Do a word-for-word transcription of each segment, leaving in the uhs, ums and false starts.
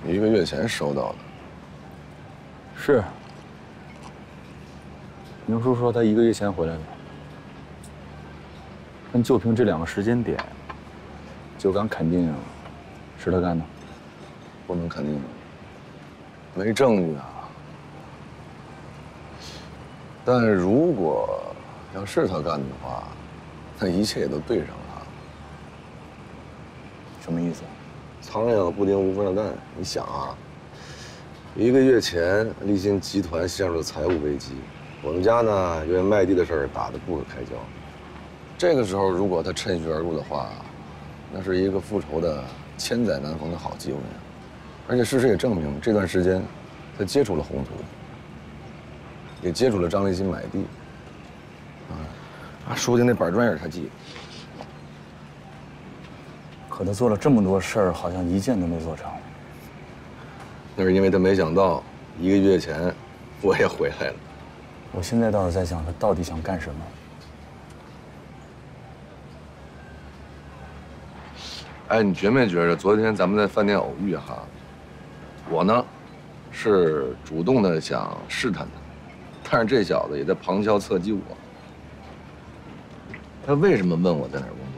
一个月前收到的。 是。牛叔说他一个月前回来的，但就凭这两个时间点，就敢肯定是他干的？ 不能肯定，没证据啊。但如果要是他干的话，那一切也都对上了。 什么意思？ 苍蝇不叮无缝的蛋。你想啊，一个月前，立新集团陷入了财务危机，我们家呢因为卖地的事儿打得不可开交。这个时候，如果他趁虚而入的话，那是一个复仇的千载难逢的好机会。而且事实也证明，这段时间，他接触了宏图，也接触了张立新买地。啊，说的那板砖也是他记的。 可他做了这么多事儿，好像一件都没做成。 那是因为他没想到，一个月前我也回来了。 我现在倒是在想，他到底想干什么？ 哎，你觉没觉着昨天咱们在饭店偶遇哈？我呢，是主动的想试探他，但是这小子也在旁敲侧击我。他为什么问我在哪儿工作？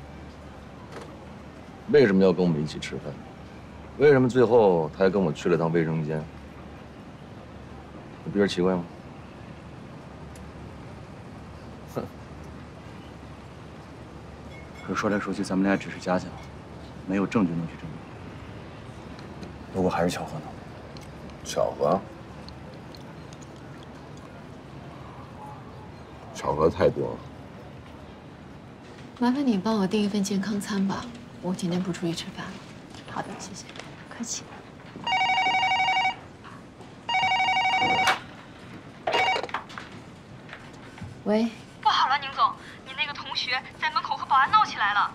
为什么要跟我们一起吃饭？为什么最后他还跟我去了趟卫生间？你不觉得奇怪吗？哼！ 可是说来说去，咱们俩只是家乡，没有证据能去证明。如果还是巧合呢？ 巧合？巧合太多了。 麻烦你帮我订一份健康餐吧。我今天不出去吃饭。 好的，谢谢。 不客气。喂。 不好了，宁总，你那个同学在门口和保安闹起来了。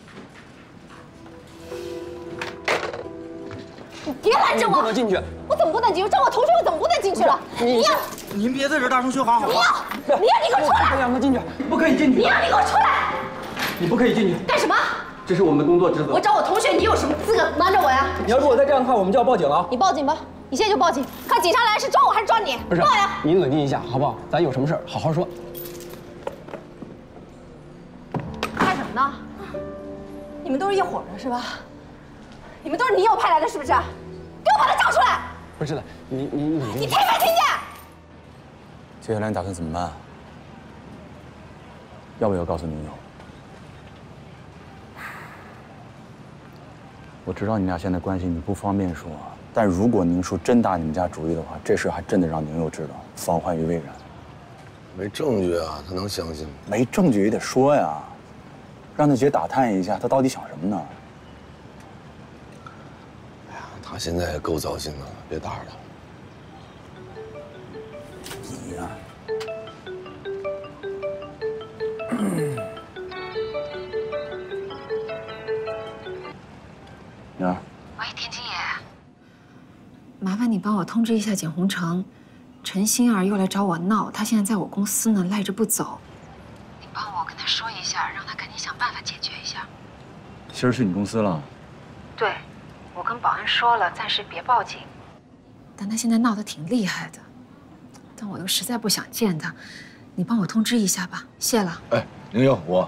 你别拦着我！ 不能进去。 我怎么不能进去？叫我同学，我怎么不能进去了？你要？ 您别在这大声说话好吗？ 你要？你要你给我出来！ 让他进去，不可以进去。 你要你给我出来！ 你不可以进去。 干什么？ 这是我们的工作职责。 我找我同学，你有什么资格瞒着我呀？ 你要如果再这样的话，我们就要报警了。 你报警吧，你现在就报警，看警察来是抓我还是抓你？ 不是， 报呀！ 你冷静一下，好不好？咱有什么事好好说。 干什么呢？你们都是一伙的是吧？你们都是你友派来的是不是？给我把他找出来！ 不是的，你你你你听没听见？ 接下来你打算怎么办？要不要告诉宁友？我知道你俩现在关系，你不方便说。但如果宁叔真打你们家主意的话，这事还真得让宁友知道，防患于未然。 没证据啊，他能相信吗？ 没证据也得说呀，让他姐打探一下，他到底想什么呢？ 哎呀，他现在也够糟心的了，别打扰他。 你呀、宁儿。 喂，田青野，麻烦你帮我通知一下景洪城，陈欣儿又来找我闹，她现在在我公司呢，赖着不走。你帮我跟她说一下，让她赶紧想办法解决一下。 今儿去你公司了？ 对，我跟保安说了，暂时别报警。但她现在闹得挺厉害的，但我又实在不想见她，你帮我通知一下吧，谢了。 哎，宁友，我，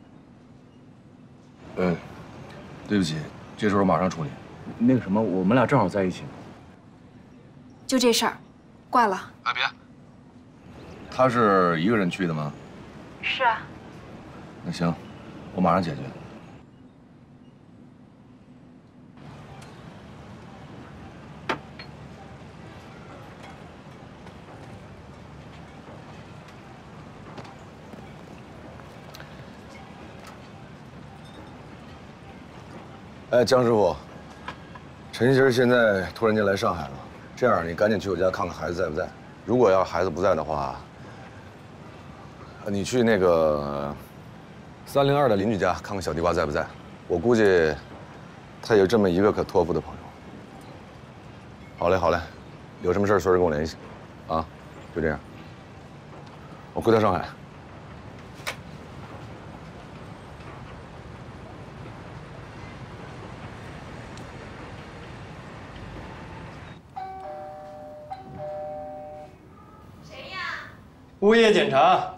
嗯，对不起，这事我马上处理。 那个什么，我们俩正好在一起。 就这事儿，挂了。 哎，别。他是一个人去的吗？ 是啊。 那行，我马上解决。哎，江师傅，陈鑫现在突然间来上海了，这样你赶紧去我家看看孩子在不在。如果要孩子不在的话，你去那个三零二的邻居家看看小地瓜在不在。我估计他有这么一个可托付的朋友。好嘞，好嘞，有什么事随时跟我联系，啊，就这样。我回到上海。 物业检查。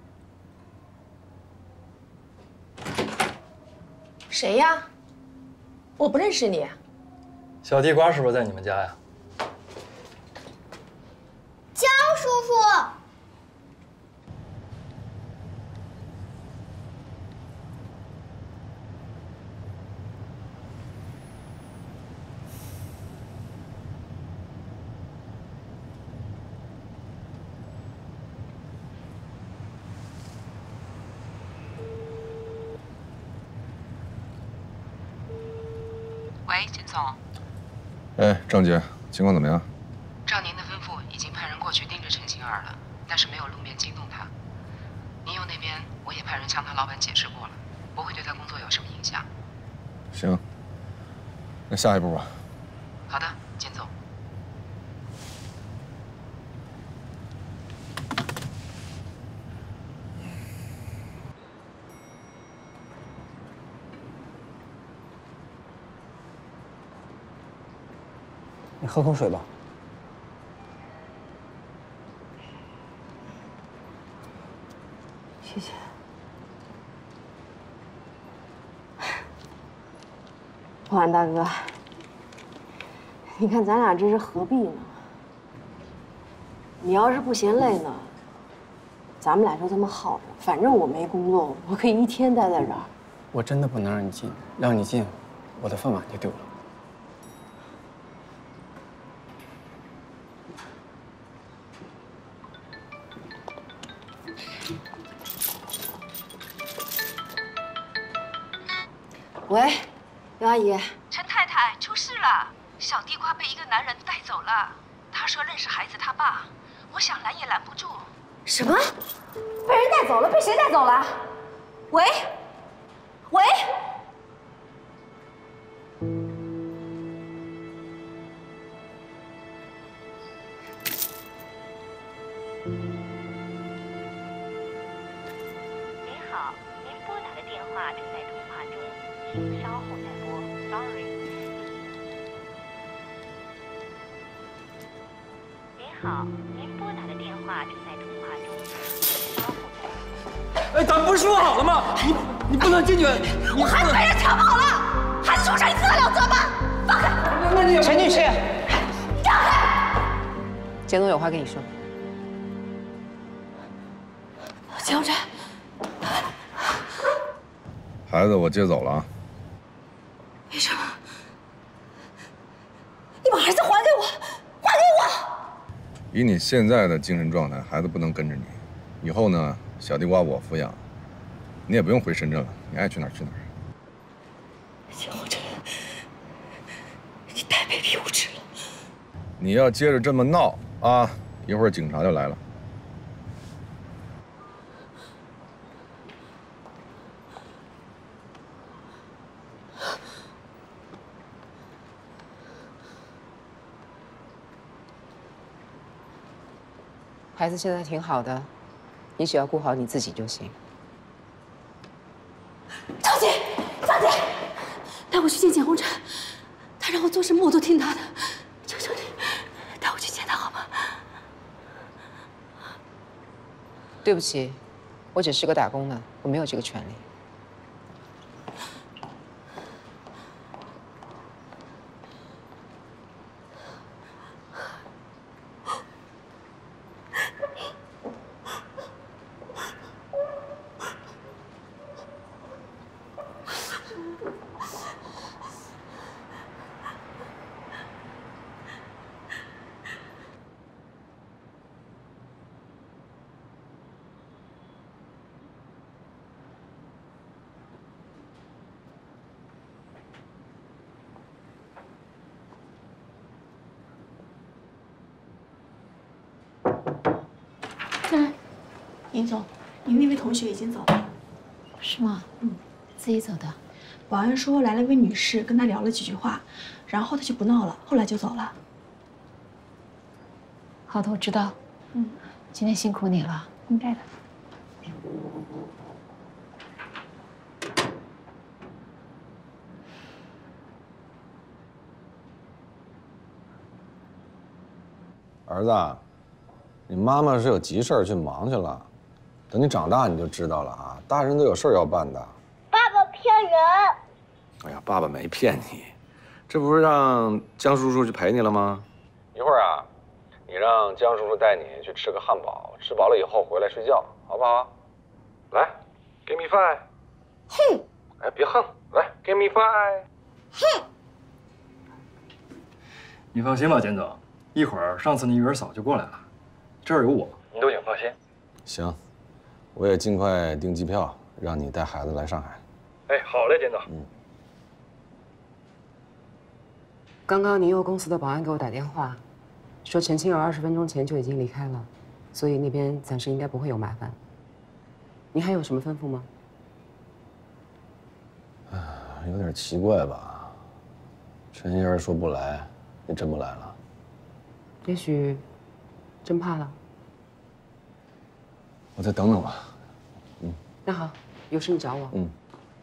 谁呀？我不认识你。 小地瓜是不是在你们家呀？ 江叔叔。 喂，金总。 哎，郑姐，情况怎么样？ 照您的吩咐，已经派人过去盯着陈星儿了，但是没有露面惊动他。宁佑那边我也派人向他老板解释过了，不会对他工作有什么影响。 行，那下一步吧。 好的，金总。 你喝口水吧。 谢谢。保安大哥，你看咱俩这是何必呢？你要是不嫌累呢，咱们俩就这么耗着。反正我没工作，我可以一天待在这儿。 我真的不能让你进，让你进，我的饭碗就丢了。 喂，刘阿姨， 陈太太出事了，小地瓜被一个男人带走了。他说认识孩子他爸，我想拦也拦不住。 什么？被人带走了？被谁带走了？喂，喂。 请稍后再拨 ，sorry。您好，您拨打的电话正在通话中，请稍后再拨。 哎，咱不是说好了吗？你你不能进去， 我孩子被人抢跑了，孩子受伤，你自得了责吗？放开！ 那你陈女士， 让开！ 简总有话跟你说。 江红琛， 孩子我接走了啊。 为什么？你把儿子还给我，还给我！ 以你现在的精神状态，孩子不能跟着你。以后呢，小地瓜我抚养，你也不用回深圳了，你爱去哪儿去哪儿。 江红琛，你太卑鄙无耻了！ 你要接着这么闹啊，一会儿警察就来了。 孩子现在挺好的，你只要顾好你自己就行。 张姐，张姐，带我去见简红琛，他让我做什么我都听他的，求求你，带我去见他好吗？ 对不起，我只是个打工的，我没有这个权利。 尹总，您那位同学已经走了。 是吗？嗯，自己走的。 保安说来了位女士，跟他聊了几句话，然后他就不闹了，后来就走了。 好的，我知道。嗯，今天辛苦你了。 应该的。 儿子， 你妈妈是有急事儿去忙去了，等你长大你就知道了啊。大人都有事儿要办的。 爸爸骗人！ 哎呀，爸爸没骗你，这不是让江叔叔去陪你了吗？一会儿啊，你让江叔叔带你去吃个汉堡，吃饱了以后回来睡觉，好不好？来 ，give me five。 哼！ 哎，别横，来 ，give me five。 哼！ 你放心吧，简总，一会儿上次那月嫂就过来了，这儿有我，你都请放心。 行，我也尽快订机票，让你带孩子来上海。 哎，好嘞，简总。 嗯。 刚刚宁佑公司的保安给我打电话，说陈清儿二十分钟前就已经离开了，所以那边暂时应该不会有麻烦。你还有什么吩咐吗？ 啊，有点奇怪吧？陈欣儿说不来，你真不来了？ 也许真怕了。 我再等等吧。嗯。 那好，有事你找我。 嗯。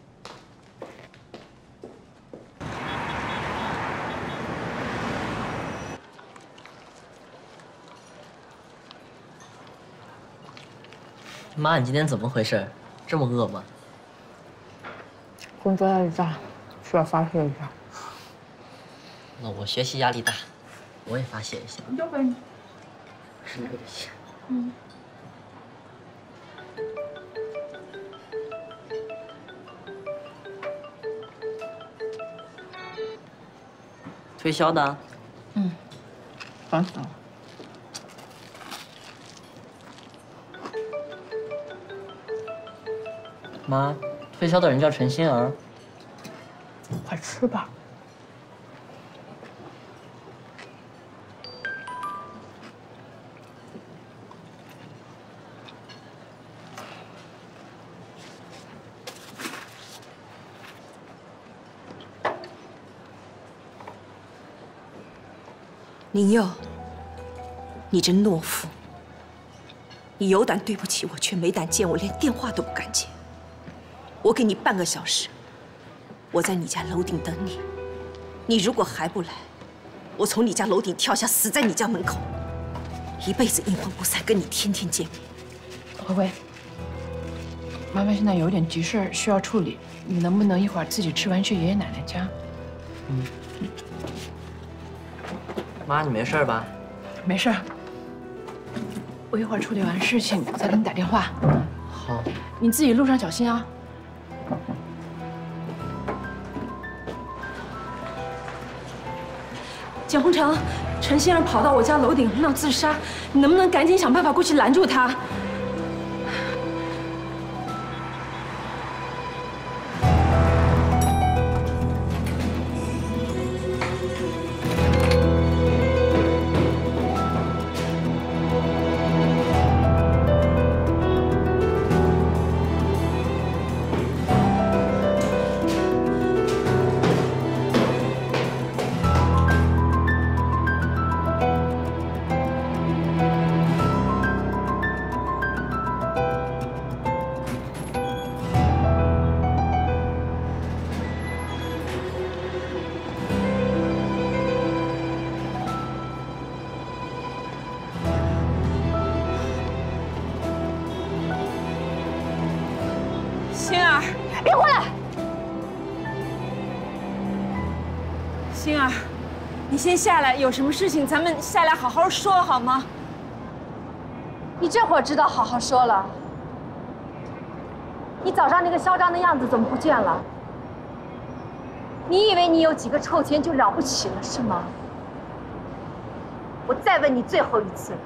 妈，你今天怎么回事？这么饿吗？ 工作压力大，需要发泄一下。 那我学习压力大，我也发泄一下。 要不然， 是那个些。 嗯。 推销的。 嗯。烦死了。 妈，推销的人叫陈欣儿。 快吃吧。 宁佑，你这懦夫！你有胆对不起我，却没胆见我，连电话都不敢接。我给你半个小时，我在你家楼顶等你。你如果还不来，我从你家楼顶跳下，死在你家门口，一辈子阴魂不散，跟你天天见面。 慧慧，妈妈现在有点急事儿需要处理，你能不能一会儿自己吃完去爷爷奶奶家？ 嗯。妈，你没事吧？ 没事。我一会儿处理完事情再给你打电话。 好。 你自己路上小心啊。简宏成，陈先生跑到我家楼顶闹自杀，你能不能赶紧想办法过去拦住他？ 星儿，别过来！星儿，你先下来，有什么事情咱们下来好好说，好吗？ 你这会儿知道好好说了。你早上那个嚣张的样子怎么不见了？你以为你有几个臭钱就了不起了是吗？我再问你最后一次，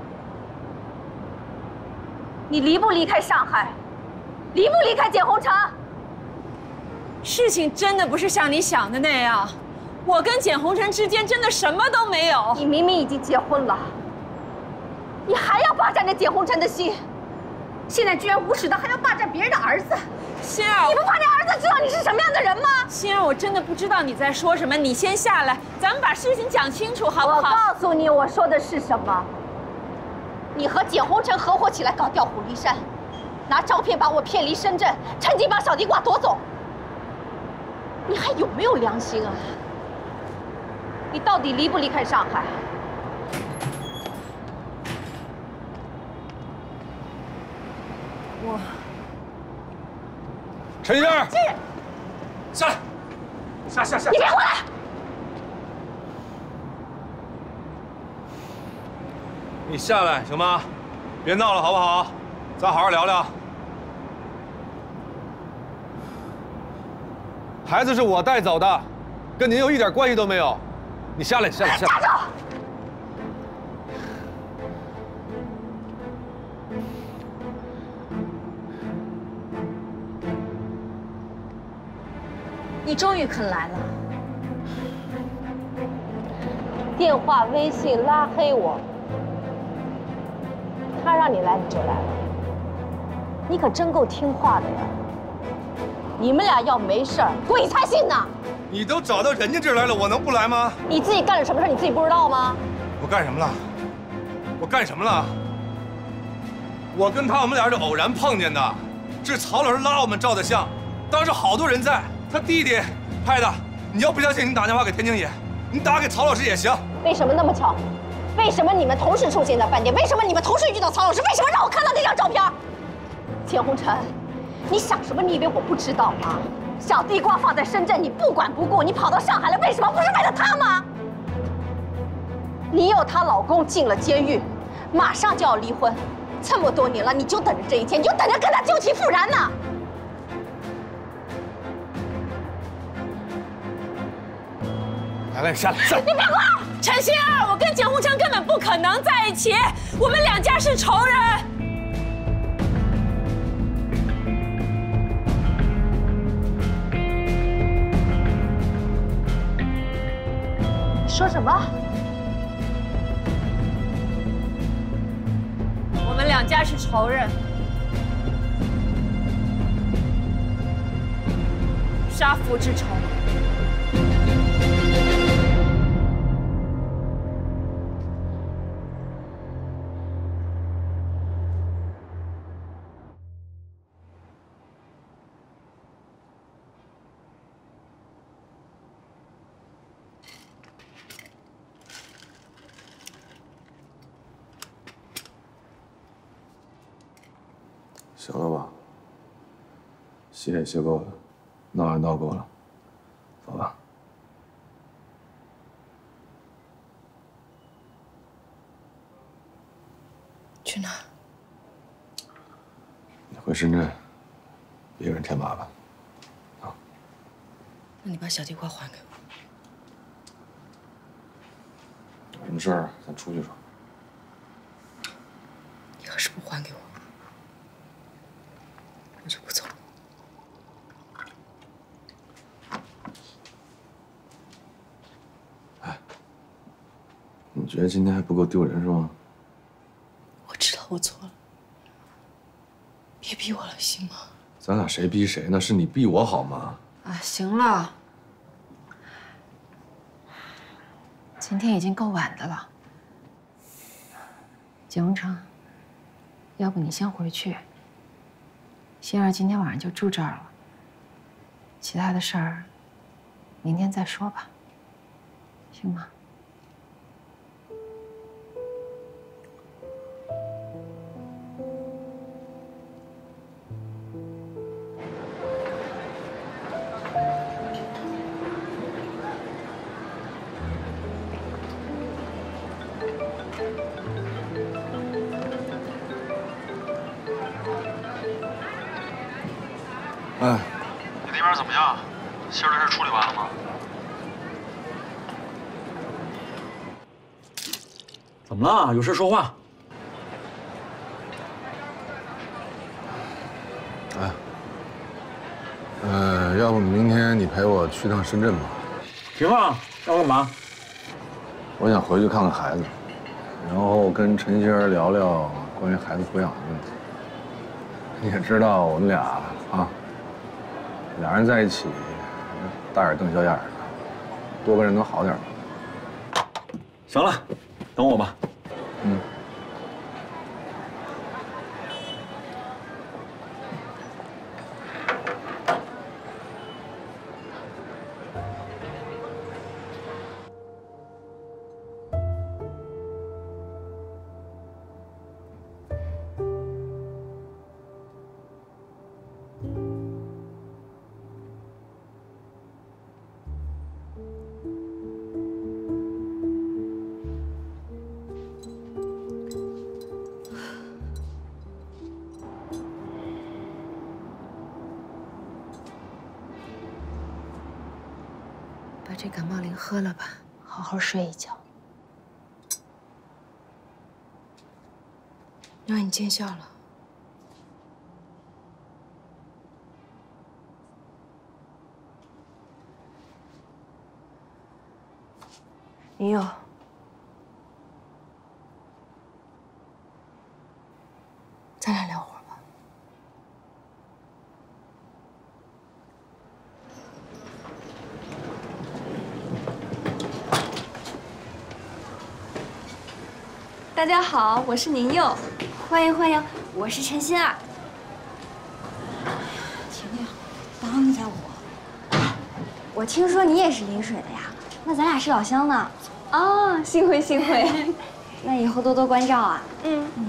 你离不离开上海？离不离开简宏成？ 事情真的不是像你想的那样，我跟简宏成之间真的什么都没有。 你明明已经结婚了，你还要霸占着简宏成的心，现在居然无耻的还要霸占别人的儿子。 欣儿， 你不怕你儿子知道你是什么样的人吗？ 欣儿，我真的不知道你在说什么，你先下来，咱们把事情讲清楚，好不好？ 我告诉你，我说的是什么。你和简宏成合伙起来搞调虎离山。拿照片把我骗离深圳，趁机把小地瓜夺走。你还有没有良心啊？你到底离不离开上海？ 我。 陈仙儿， 下来，下下下！ 你别回来！ 你下来行吗？别闹了，好不好？咱好好聊聊。孩子是我带走的，跟您有一点关系都没有。你下来，下来，下来！ 站住！你终于肯来了。电话、微信拉黑我，他让你来你就来了，你可真够听话的呀！你们俩要没事儿，鬼才信呢！ 你都找到人家这儿来了，我能不来吗？ 你自己干了什么事，你自己不知道吗？ 我干什么了？我干什么了？我跟他我们俩是偶然碰见的，是曹老师拉我们照的相，当时好多人在，他弟弟拍的。你要不相信，你打电话给田青野，你打给曹老师也行。 为什么那么巧？为什么你们同时出现在饭店？为什么你们同时遇到曹老师？为什么让我看到那张照片？钱红尘，你想什么？你以为我不知道吗？小地瓜放在深圳，你不管不顾，你跑到上海来，为什么？不是为了他吗？你有她老公进了监狱，马上就要离婚，这么多年了，你就等着这一天，你就等着跟他旧情复燃呢。 来来，下来下来！ 你别过来！ 陈心儿，我跟简宏成根本不可能在一起，我们两家是仇人。 说什么？ 我们两家是仇人，杀父之仇。 行了吧，歇也歇够了，闹也闹够了，走吧。 去哪儿？ 你回深圳，别给人添麻烦。啊。 那你把小地瓜还给我。 有什么事儿咱出去说。 你要是不还给我，我就不走。 哎，你觉得今天还不够丢人是吗？ 我知道我错了，别逼我了，行吗？ 咱俩谁逼谁呢？是你逼我好吗？ 啊，行了，今天已经够晚的了。简宏成，要不你先回去。心儿今天晚上就住这儿了，其他的事儿明天再说吧，行吗？ 哎， 你那边怎么样？心儿的事处理完了吗？ 怎么了？有事说话。 哎，呃，要不明天你陪我去趟深圳吧？ 行啊，要干嘛？ 我想回去看看孩子，然后跟陈仙儿聊聊关于孩子抚养的问题。你也知道我们俩啊。俩人在一起，大眼瞪小眼的，多个人能好点吗？ 行了，等我吧。 嗯。 把这感冒灵喝了吧，好好睡一觉。 让你见笑了。林佑，咱俩聊会儿吧。 大家好，我是宁佑，欢迎欢迎，我是陈欣儿。 婷婷，帮一下我。我听说你也是临水的呀，那咱俩是老乡呢。哦，幸会幸会。那以后多多关照啊。嗯嗯。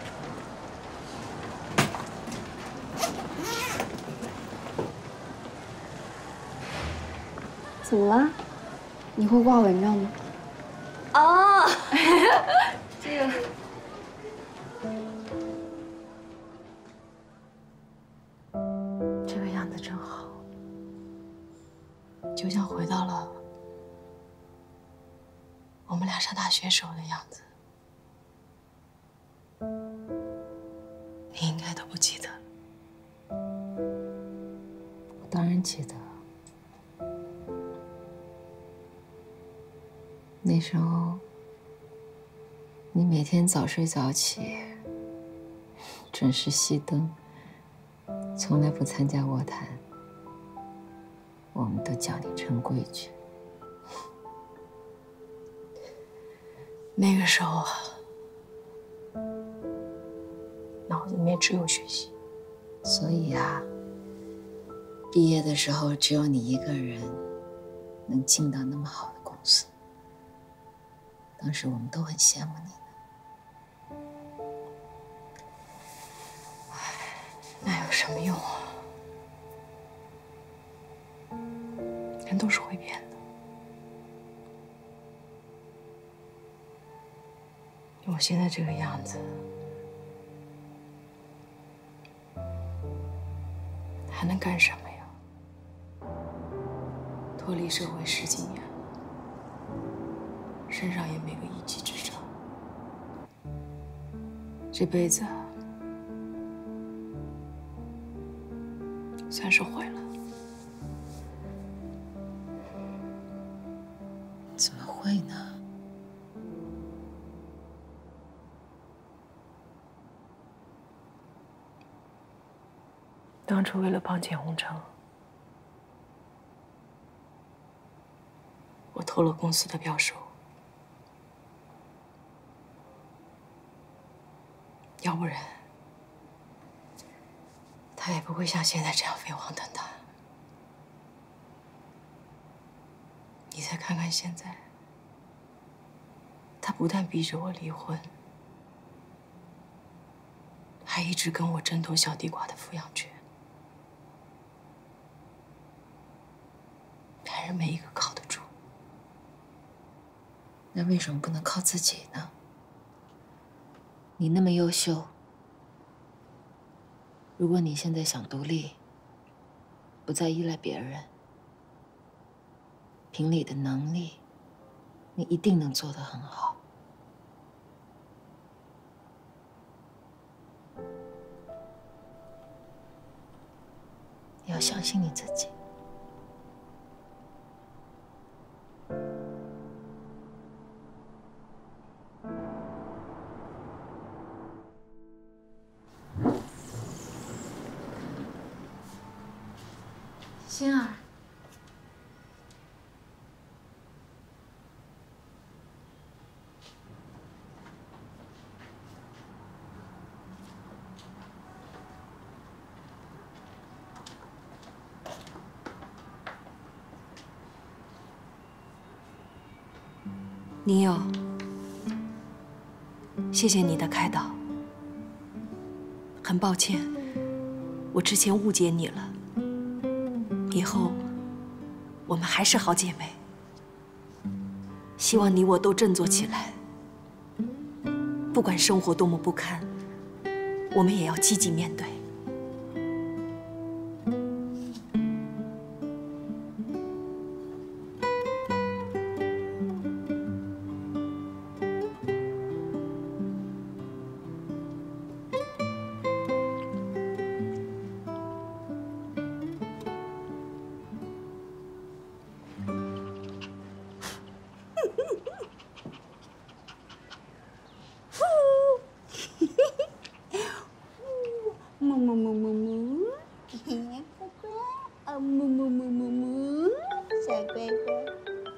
怎么了？你会挂蚊帐吗？哦，这个。 这个样子真好，就像回到了我们俩上大学时候的样子。你应该都不记得。 我当然记得。那时候，你每天早睡早起，准时熄灯，从来不参加卧谈。我们都叫你陈规矩。 那个时候啊，脑子里面只有学习， 所以啊，毕业的时候只有你一个人能进到那么好的公司。当时我们都很羡慕你呢。 那有什么用啊？人都是会变的。我现在这个样子，还能干什么呀？脱离社会十几年了，身上也没个一技之长，这辈子算是毁了。 怎么会呢？ 当初为了帮简宏成，我偷了公司的标书，要不然他也不会像现在这样飞黄腾达。你再看看现在，他不但逼着我离婚，还一直跟我争夺小地瓜的抚养权。男人没一个靠得住， 那为什么不能靠自己呢？你那么优秀，如果你现在想独立，不再依赖别人，凭你的能力，你一定能做得很好。你要相信你自己。欣儿， 宁佑，谢谢你的开导。很抱歉，我之前误解你了。以后我们还是好姐妹。希望你我都振作起来。不管生活多么不堪，我们也要积极面对。 么么么么么，小乖乖。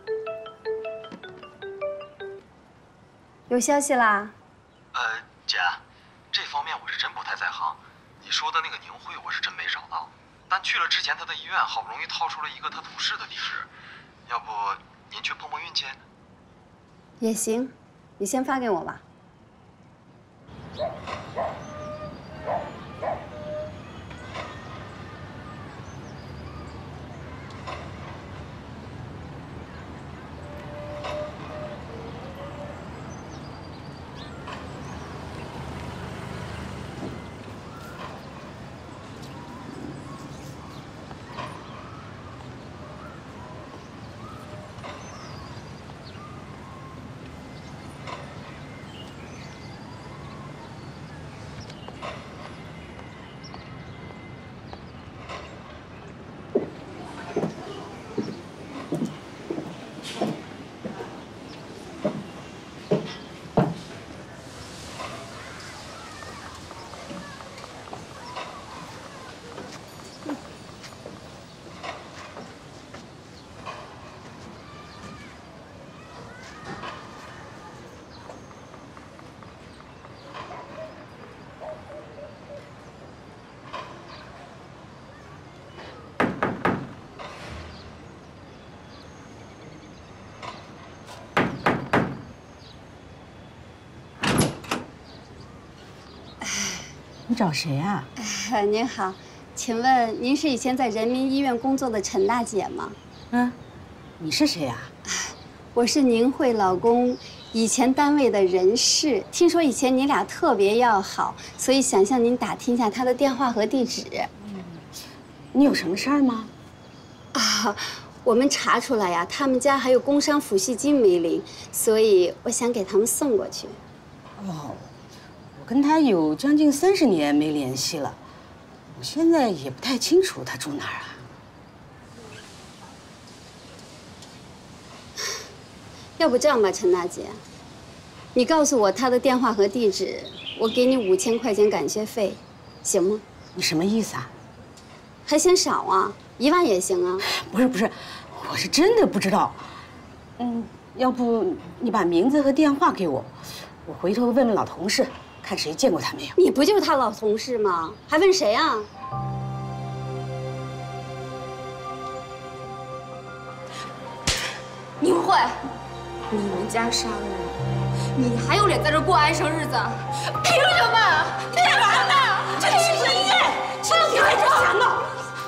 有消息啦？ 呃，姐，这方面我是真不太在行。你说的那个宁慧，我是真没找到。但去了之前他的医院，好不容易套出了一个他同事的地址，要不您去碰碰运气？ 也行，你先发给我吧。 你找谁啊？ 呃，您好，请问您是以前在人民医院工作的陈大姐吗？ 嗯，你是谁呀？ 我是宁慧老公以前单位的人事，听说以前你俩特别要好，所以想向您打听一下他的电话和地址。 嗯，你有什么事儿吗？ 啊，我们查出来呀，他们家还有工伤抚恤金没领，所以我想给他们送过去。 哦。我跟他有将近三十年没联系了，我现在也不太清楚他住哪儿啊。 要不这样吧，陈大姐，你告诉我他的电话和地址，我给你五千块钱感谢费，行吗？ 你什么意思啊？ 还嫌少啊？一万也行啊。 不是不是，我是真的不知道。嗯，要不你把名字和电话给我，我回头问问老同事。看谁见过他没有？ 你不就是他老同事吗？还问谁啊？ 宁慧，你们家杀了人，你还有脸在这过安生日子？凭什么？凭什么呢？这里是医院，请你还真想闹！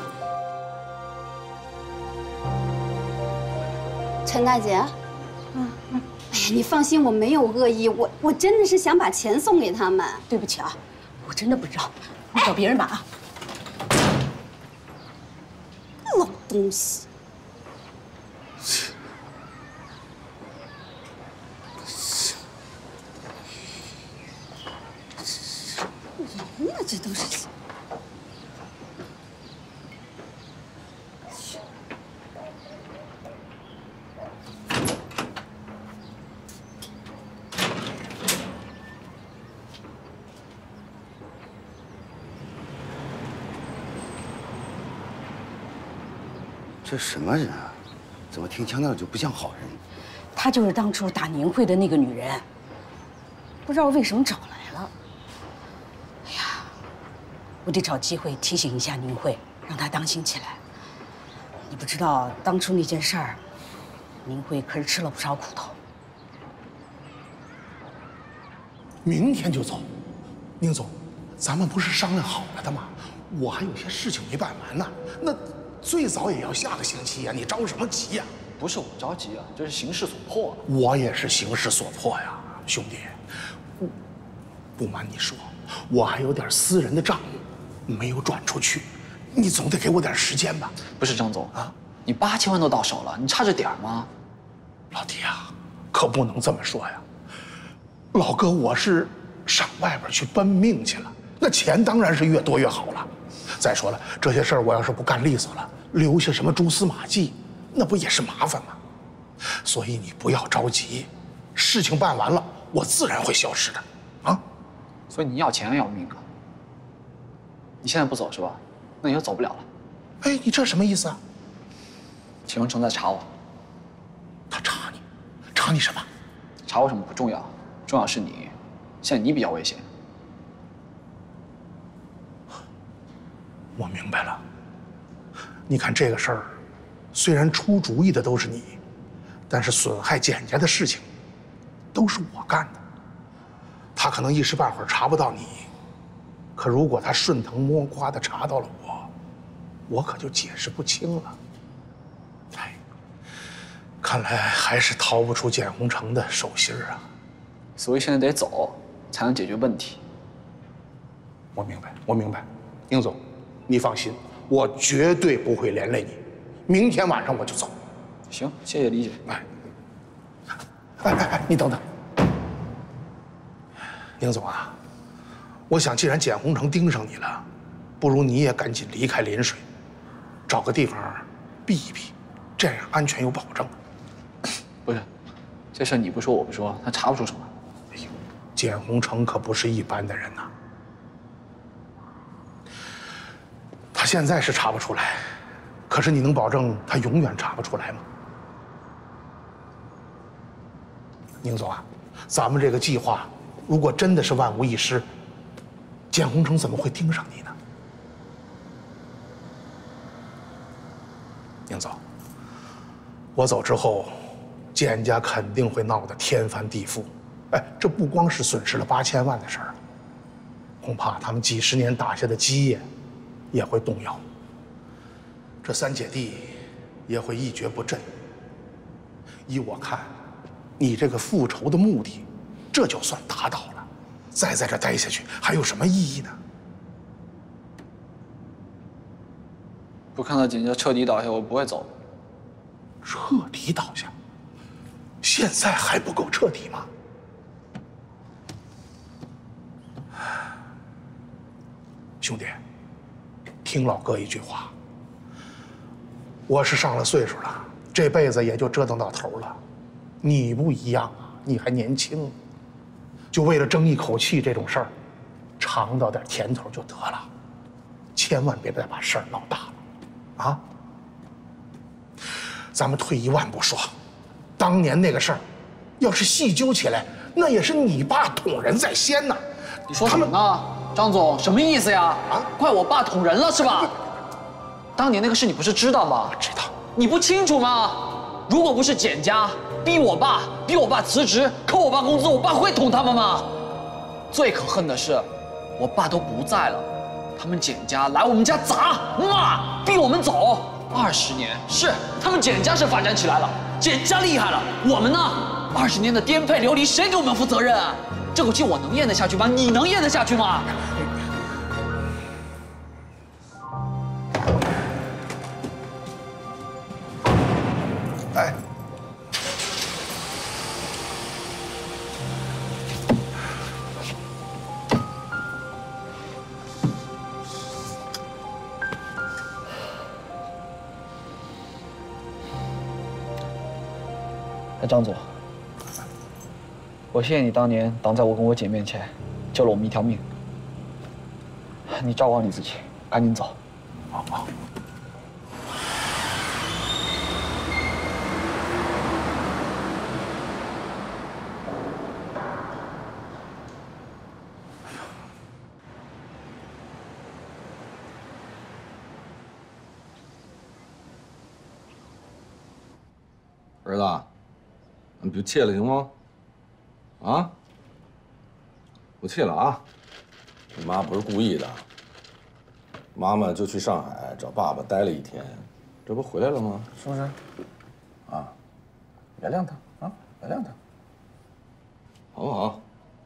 陈大姐。嗯嗯。哎呀，你放心，我没有恶意，我我真的是想把钱送给他们。 对不起啊，我真的不知道，你找别人吧啊。 老东西。人呀，这都是。 这什么人啊？怎么听腔调就不像好人？ 她就是当初打宁慧的那个女人，不知道为什么找来了。哎呀，我得找机会提醒一下宁慧，让她当心起来。你不知道当初那件事儿，宁慧可是吃了不少苦头。 明天就走，宁总，咱们不是商量好了的吗？我还有些事情没办完呢，那。最早也要下个星期呀，你着什么急呀？ 不是我着急啊，这是形势所迫。 我也是形势所迫呀，兄弟。不，不瞒你说，我还有点私人的账目没有转出去，你总得给我点时间吧？ 不是张总啊，你八千万都到手了，你差这点吗？ 老弟啊，可不能这么说呀。老哥，我是上外边去奔命去了，那钱当然是越多越好了。再说了，这些事儿我要是不干利索了，留下什么蛛丝马迹，那不也是麻烦吗？所以你不要着急，事情办完了，我自然会消失的，啊。 所以你要钱要命啊！你现在不走是吧？那你就走不了了。 哎，你这什么意思啊？ 钱文成在查我。 他查你？查你什么？ 查我什么不重要，重要是你，现在你比较危险。 我明白了。你看这个事儿，虽然出主意的都是你，但是损害简家的事情，都是我干的。他可能一时半会儿查不到你，可如果他顺藤摸瓜的查到了我，我可就解释不清了。哎，看来还是逃不出简宏成的手心啊。 所以现在得走，才能解决问题。 我明白，我明白，宁总，你放心，我绝对不会连累你。明天晚上我就走。 行，谢谢理解。 哎，哎哎哎，你等等，宁总啊，我想既然简宏成盯上你了，不如你也赶紧离开临水，找个地方避一避，这样安全有保证。 不是，这事你不说我不说，他查不出什么。 哎呦，简宏成可不是一般的人呐。他现在是查不出来，可是你能保证他永远查不出来吗？宁总啊，咱们这个计划，如果真的是万无一失，简宏成怎么会盯上你呢？宁总，我走之后，简家肯定会闹得天翻地覆。哎，这不光是损失了八千万的事儿，恐怕他们几十年打下的基业也会动摇。这三姐弟也会一蹶不振。依我看，你这个复仇的目的，这就算达到了。再在这待下去，还有什么意义呢？ 不看到简家彻底倒下，我不会走。 彻底倒下？现在还不够彻底吗？兄弟，听老哥一句话，我是上了岁数了，这辈子也就折腾到头了。你不一样啊，你还年轻，就为了争一口气这种事儿，尝到点甜头就得了，千万别再把事儿闹大了，啊！咱们退一万步说，当年那个事儿，要是细究起来，那也是你爸捅人在先呐。 你说什么呢，张总？什么意思呀？啊，怪我爸捅人了是吧？当年那个事你不是知道吗？ 知道。 你不清楚吗？如果不是简家逼我爸，逼我爸辞职，扣我爸工资，我爸会捅他们吗？最可恨的是，我爸都不在了，他们简家来我们家砸骂，逼我们走。二十年是他们简家是发展起来了，简家厉害了，我们呢？二十年的颠沛流离，谁给我们负责任啊？这口气我能咽得下去吗？你能咽得下去吗？ 哎， 哎，张总。我谢谢你当年挡在我跟我姐面前，救了我们一条命。你照顾好你自己，赶紧走。 好好。 儿子，你别气了行吗？啊！不气了啊！你妈不是故意的，妈妈就去上海找爸爸待了一天，这不回来了吗？是不是？啊，原谅他啊，原谅他，好不好？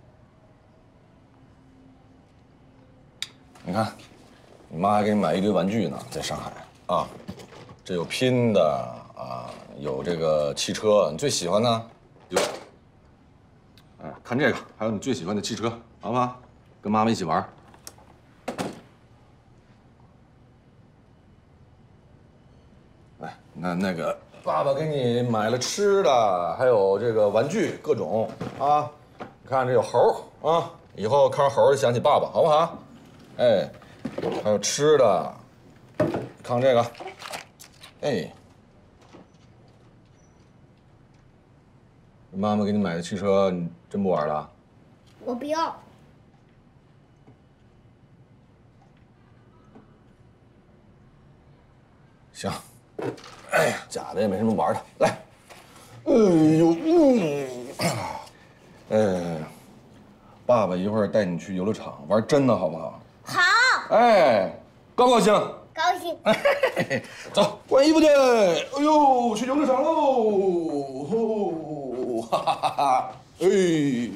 你看，你妈还给你买一堆玩具呢，在上海啊，这有拼的啊，有这个汽车，你最喜欢呢？有。哎，看这个，还有你最喜欢的汽车，好不好？跟妈妈一起玩。哎，那那个，爸爸给你买了吃的，还有这个玩具，各种啊。你看这有猴啊，以后看着猴就想起爸爸，好不好？哎，还有吃的， 扛这个。哎，妈妈给你买的汽车，你真不玩了？ 我不要。 行。哎呀，假的也没什么玩的，来。哎呦，嗯，哎，爸爸一会儿带你去游乐场玩真的，好不好？ 好。 哎，高不高兴？ 高兴。 哎，走，换衣服去。哎呦，去游乐场喽！哈哈哈哈！哎。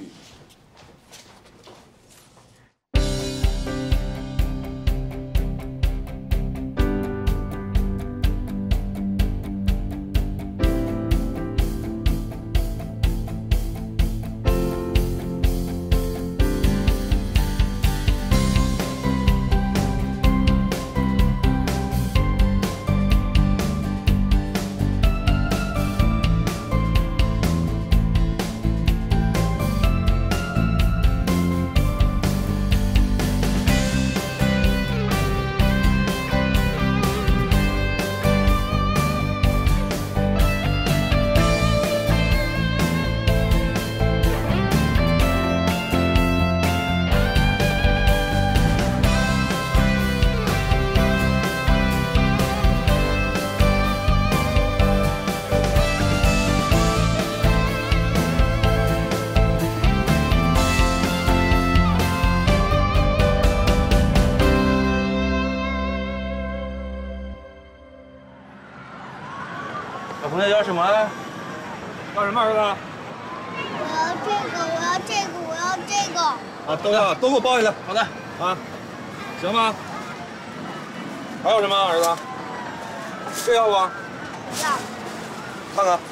小朋友要什么？要什么，儿子？ 我要这个，我要这个，我要这个。 啊，都要，都给我包下来。好的。啊，行吗？还有什么，儿子？这要不？ 要。 看看。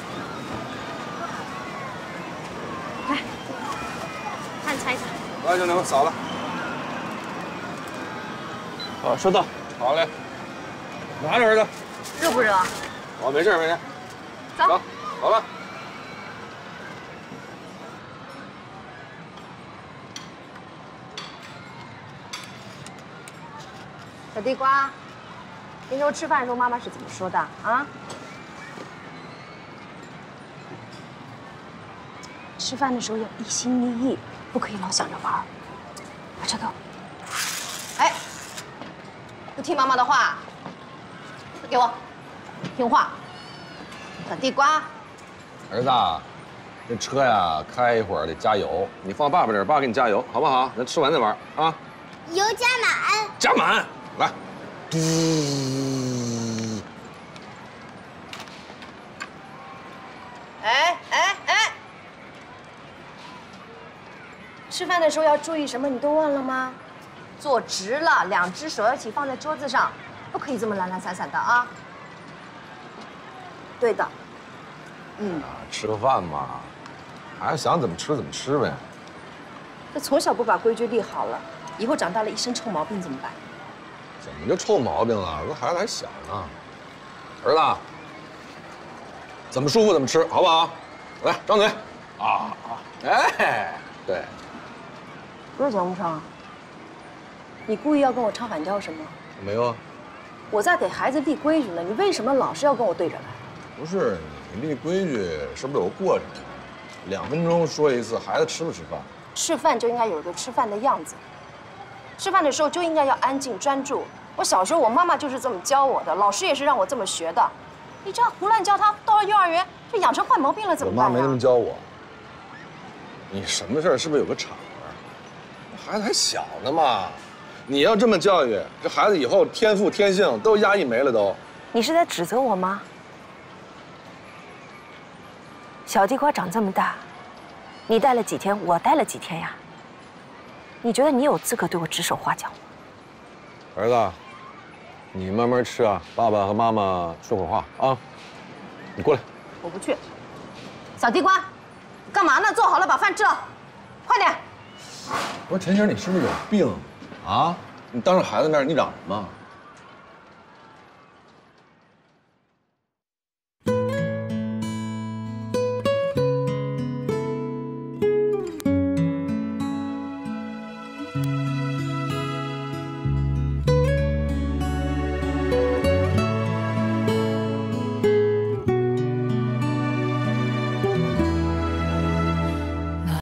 来，看猜猜。 来，兄弟们，扫了。好，收到。好嘞。拿着，儿子。 热不热？ 哦，没事没事。 走， 走，走吧。 小地瓜，平时吃饭的时候妈妈是怎么说的啊？吃饭的时候要一心一意，不可以老想着玩。把这个。哎，不听妈妈的话，给我，听话。小地瓜， 儿子，这车呀，开一会儿得加油，你放爸爸这儿，爸爸给你加油，好不好？咱吃完再玩啊。 油加满。 加满，来。嘟。 哎哎哎！吃饭的时候要注意什么？你都忘了吗？坐直了，两只手要一起放在桌子上，不可以这么懒懒散散的啊。对的。嗯。 吃个饭嘛，孩子想怎么吃怎么吃呗。 这从小不把规矩立好了，以后长大了一身臭毛病怎么办？ 怎么就臭毛病了？这孩子还小呢。儿子，怎么舒服怎么吃，好不好？来，张嘴。啊啊！哎，对。 不是蒋洪成，你故意要跟我唱反调是吗？ 没有啊。 我在给孩子立规矩呢，你为什么老是要跟我对着来？ 不是，你立规矩是不是有个过程？两分钟说一次，孩子吃不吃饭？ 吃饭就应该有一个吃饭的样子。吃饭的时候就应该要安静专注。我小时候我妈妈就是这么教我的，老师也是让我这么学的。你这样胡乱教他，到了幼儿园就养成坏毛病了，怎么办呀？ 我妈没那么教我。你什么事儿是不是有个场合？孩子还小呢嘛，你要这么教育，这孩子以后天赋天性都压抑没了都。 你是在指责我吗？小地瓜长这么大，你带了几天，我带了几天呀？你觉得你有资格对我指手画脚吗？ 儿子，你慢慢吃啊，爸爸和妈妈说会儿话啊。你过来。 我不去。小地瓜，干嘛呢？坐好了，把饭吃了，快点。 不是陈星，你是不是有病啊？你当着孩子面你嚷什么？